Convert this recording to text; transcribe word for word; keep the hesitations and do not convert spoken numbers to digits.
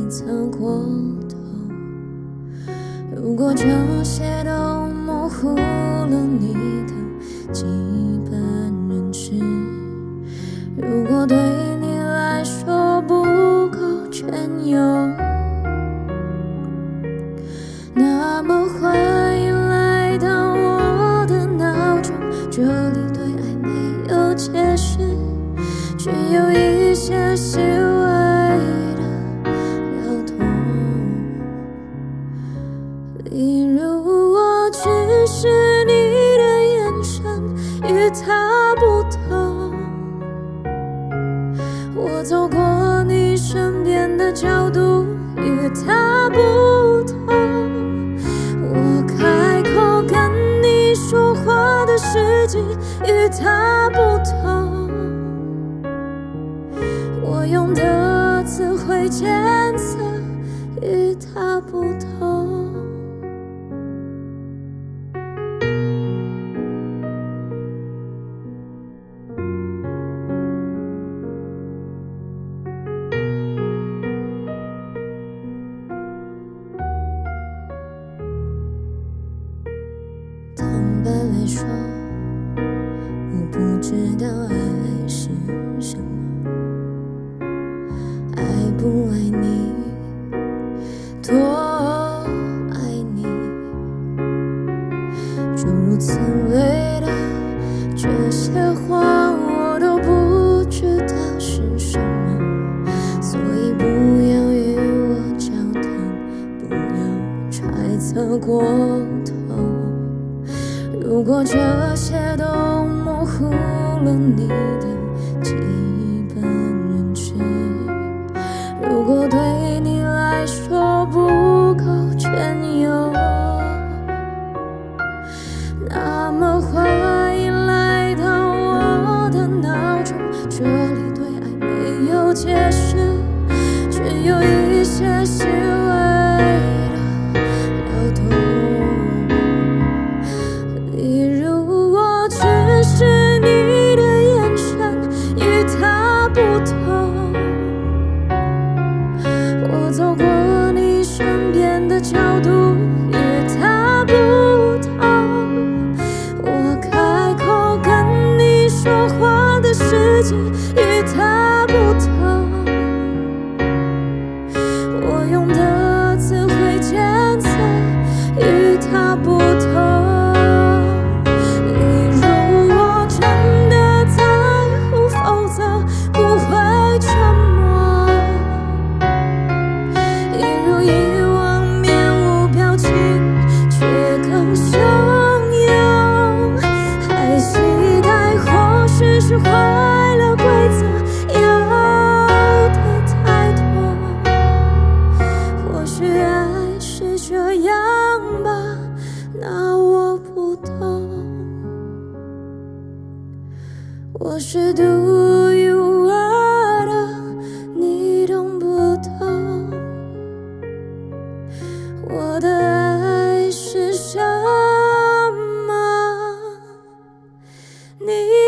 测过头。如果这些都模糊了你的基本认知，如果对你来说不够全有，那么欢迎来到我的脑中，这里对爱没有解释，只有一些细微的撩动。例如我只是你的眼神与他不同，我走过你身边的角度与他不同，我开口跟你说话的时机与他不同，我用的词汇检测与他不同。坦白来说，我不知道爱是什么，爱不爱你，多爱你，诸如此类的这些话我都不知道是什么，所以不要与我交谈，不要揣测过头。如果这些都模糊了你的基本认知，如果对你来说不够全有，那么欢迎来到我的脑中，这里对爱没有解释，只有一些细微的撩动。例如我只是你的眼神与他不同，我走过你身边的角度与他不同，我开口跟你说话的时机与他不同，我用的词汇检测与他不同。是坏了规则，要的太多，或许爱是这样吧，那我不懂。我是独一无二的，你懂不懂？我的爱是什么？你